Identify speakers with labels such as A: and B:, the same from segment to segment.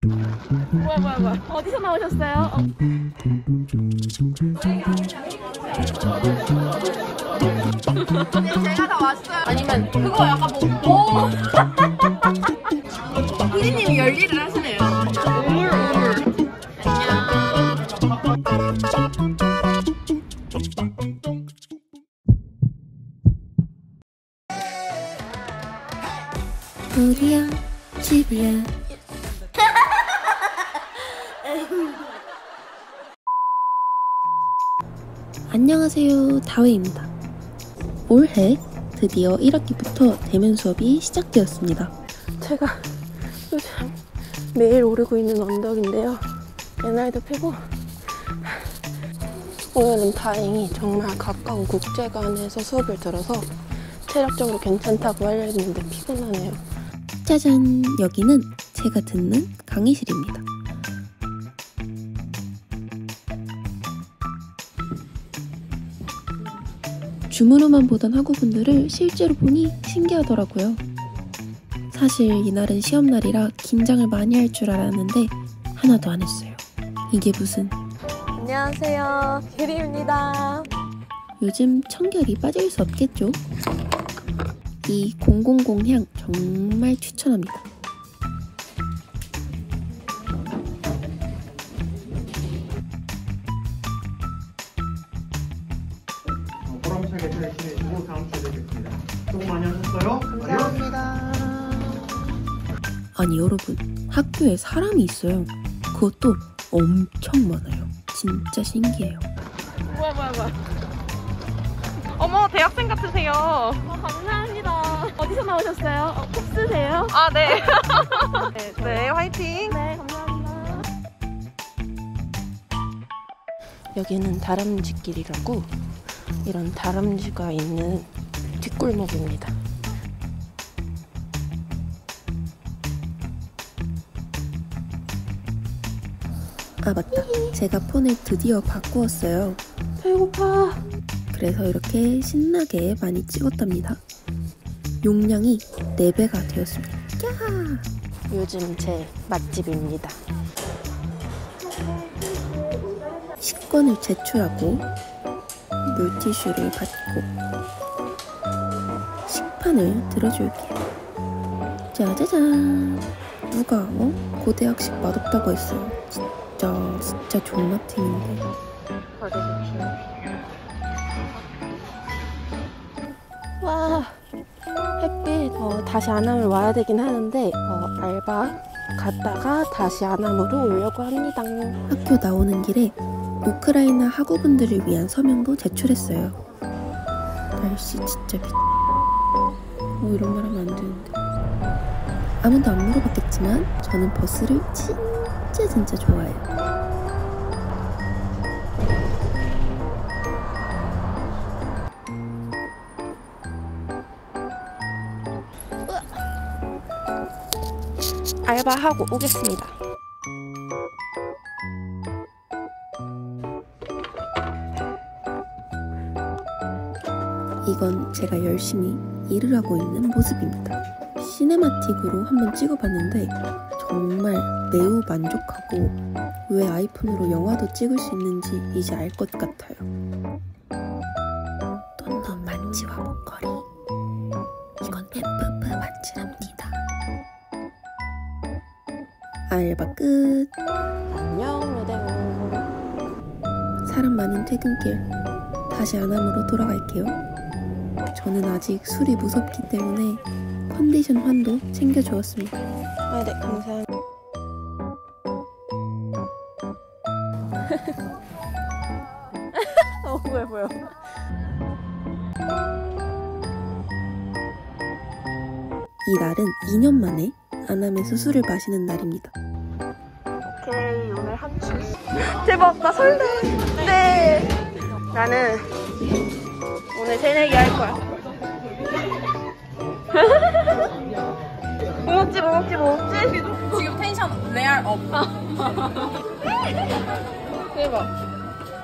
A: 뭐야. 어디서 나오셨어요?
B: 제가 다 왔어요. 아니면 그거 약간 뭐 피디님이 열일을 하시네요.
A: 어디야? 집이야. 안녕하세요, 다웨입니다. 올해 드디어 1학기부터 대면 수업이 시작되었습니다. 제가 요즘 매일 오르고 있는 언덕인데요. 얘날도 피고 오늘은 다행히 정말 가까운 국제관에서 수업을 들어서 체력적으로 괜찮다고 알려졌는데 피곤하네요. 짜잔! 여기는 제가 듣는 강의실입니다. 줌으로만 보던 학우분들을 실제로 보니 신기하더라고요. 사실 이날은 시험날이라 긴장을 많이 할 줄 알았는데 하나도 안 했어요. 이게 무슨... 안녕하세요, 규리입니다. 요즘 청결이 빠질 수 없겠죠? 이 000 향 정말 추천합니다.
C: 보람차게 잘 지내시고 다음 주에 뵙겠습니다. 수고 많이 하셨어요.
B: 감사합니다.
A: 아니 여러분, 학교에 사람이 있어요. 그것도 엄청 많아요. 진짜 신기해요.
B: 뭐야. 어머, 대학생 같으세요.
A: 감사합니다. 어디서 나오셨어요? 쿱스세요?
B: 아, 네. 네, 화이팅.
A: 네, 감사합니다. 여기는 다람쥐길이라고 이런 다람쥐가 있는 뒷골목입니다. 아 맞다, 제가 폰을 드디어 바꾸었어요. 배고파. 그래서 이렇게 신나게 많이 찍었답니다. 용량이 4배가 되었습니다. 야! 요즘 제 맛집입니다. 식권을 제출하고 물티슈를 받고 식판을 들어줄게요. 짜자잔! 누가 고대학식 맛없다고 했어요. 진짜 존맛팅인데. 와, 햇빛. 다시 안암을 와야 되긴 하는데 알바 갔다가 다시 안암으로 오려고 합니다. 학교 나오는 길에 우크라이나 학우분들을 위한 서명도 제출했어요. 날씨 진짜 이런 말 하면 안 되는데. 아무도 안 물어봤겠지만 저는 버스를 진짜 좋아해요. 알바하고 오겠습니다. 이건 제가 열심히 일을 하고 있는 모습입니다. 시네마틱으로 한번 찍어봤는데 정말 매우 만족하고 왜 아이폰으로 영화도 찍을 수 있는지 이제 알 것 같아요. 돈돈 만지와 목걸이, 이건 FF 만지랍니다. 알바 끝. 안녕 여대원. 사람 많은 퇴근길 다시 안암으로 돌아갈게요. 저는 아직 술이 무섭기 때문에 컨디션 환도 챙겨주었습니다. 아, 네, 감사합니다. 뭐야. 이 날은 2년 만에 안암에서 술을 마시는 날입니다. 오케이, 오늘 한 주. 대박, 나 설레. 네. 나는 오늘 새내기 할 거야. 뭐 먹지?
B: 지금 텐션 레알 업.
A: 대박.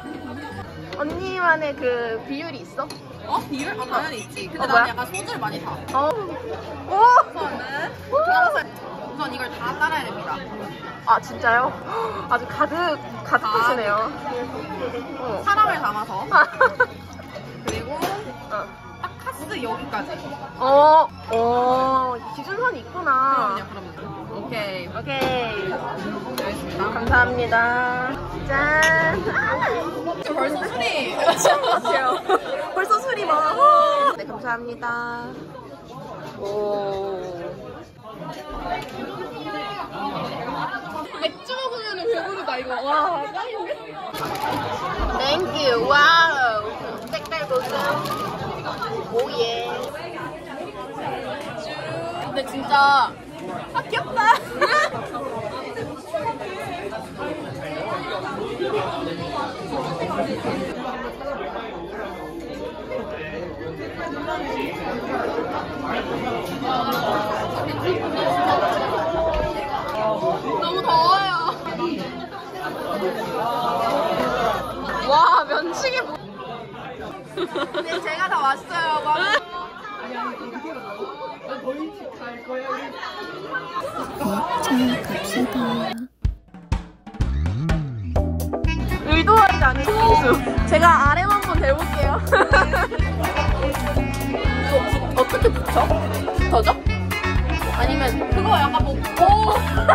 A: 언니만의 그 비율이 있어?
B: 비율? 당연히 있지. 근데
A: 뭐야?
B: 난 약간 소주를 많이 사.
A: 오!
B: 저는 우선 이걸 다 따라야 됩니다.
A: 아 진짜요? 아주 가득 드시네요.
B: 사람을 담아서. 그리고 딱 카스 여기까지.
A: 기준선이 있구나.
B: 그럼요. 오케이.
A: 알겠습니다. 감사합니다. 짠.
B: 벌써 술이.
A: 취한 것 같아요. 벌써 술이 막. 네, 감사합니다.
B: 맥주 먹으면 배부르다 이거. 와, 짱인데?
A: 땡큐. 와우. 색깔보금. 오예.
B: 근데 진짜 귀엽다. 너무 더워요.
A: 와, 면치기 뭐.
B: 근데 제가 다 왔어요.
A: 갑시다. 의도하지 않은 실수. 제가 아래 한번 대볼게요. 어떻게 붙여? 붙어져? 아니면
B: 그거 약간 뭐. 오.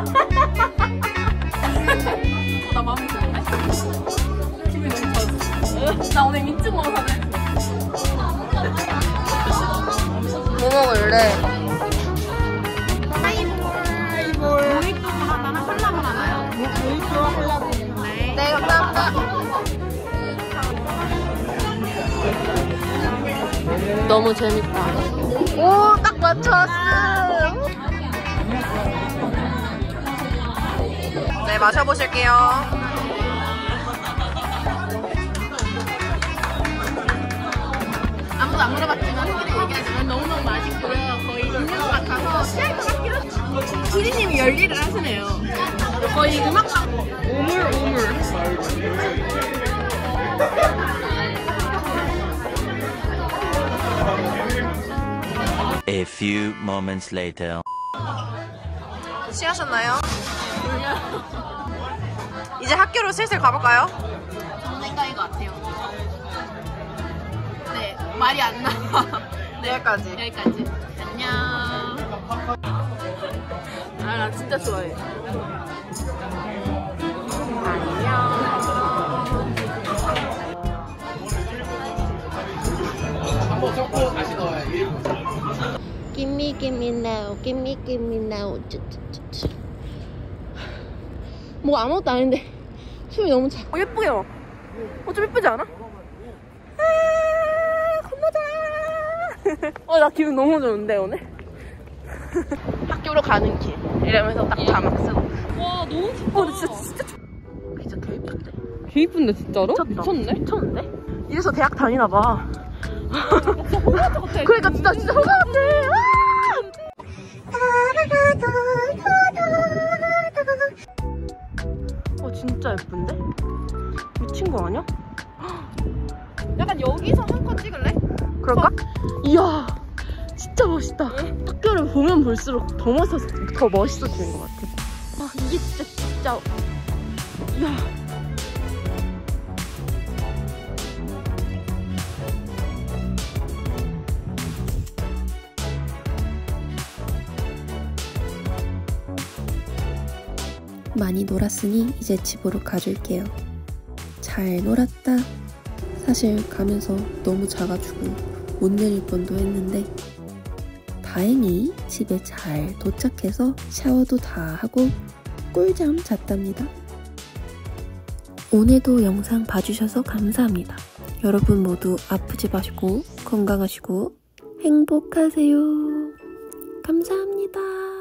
B: 나 마음에 드는데? 기분이 너무 좋았어. 나 오늘 민증 먹어서네.
A: 뭐 먹을래?
B: 모히또 하나랑 콜라볼 하나요? 모히또 콜라볼.
A: 네, 감사합니다. 너무 재밌다. 오, 딱 맞췄어. 네, 마셔보실게요.
B: 아무도 안 물어봤지만 후기를 얘기하지만 너무너무 맛있고요. 거의 있는 것 같아서 취할 것 같기도 하고. 피디님이 열일을 하시네요. 거의 음악방 오물.
D: A few moments later.
A: 취하셨나요? 이제 학교로 슬슬 가볼까요?
B: 생각인 것 같아요. 네, 말이 안 나와. 네, 여기까지. 안녕. 아, 나 진짜 좋아해.
A: Gimme now, gimme now. 뭐 아무것도 아닌데 춤이 너무 잘. 예쁘게요. 좀 예쁘지 않아? 겁나자. 나 기분 너무 좋은데 오늘. 학교로 가는 길 이러면서 딱 자막 쓰고.
B: 와, 너무 좋다.
A: 근데 진짜 개 예쁜데.
B: 개 이쁜데 진짜로?
A: 미쳤네? 미쳤는데? 이래서 대학 다니나 봐. 그러니까 진짜 호감 같아. 진짜 예쁜데? 미친 거 아니야?
B: 약간 여기서 한 컷 찍을래?
A: 그럴까? 이야, 진짜 멋있다. 학교를 보면 볼수록 더 멋있어지는 것 같아. 아, 이게 진짜 이야. 많이 놀았으니 이제 집으로 가줄게요. 잘 놀았다. 사실 가면서 너무 작아지고 못 내릴 뻔도 했는데 다행히 집에 잘 도착해서 샤워도 다 하고 꿀잠 잤답니다. 오늘도 영상 봐주셔서 감사합니다. 여러분 모두 아프지 마시고 건강하시고 행복하세요. 감사합니다.